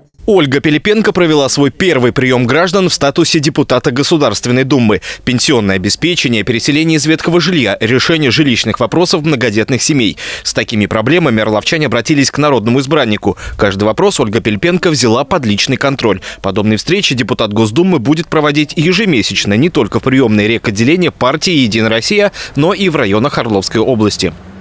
Ольга Пилипенко провела свой первый прием граждан в статусе депутата Государственной Думы. Пенсионное обеспечение, переселение из ветхого жилья, решение жилищных вопросов многодетных семей. С такими проблемами орловчане обратились к народному избраннику. Каждый вопрос Ольга Пилипенко взяла под личный контроль. Подобные встречи депутат Госдумы будет проводить ежемесячно не только в приемной рекотделения партии «Единая Россия», но и в районах Орловской области.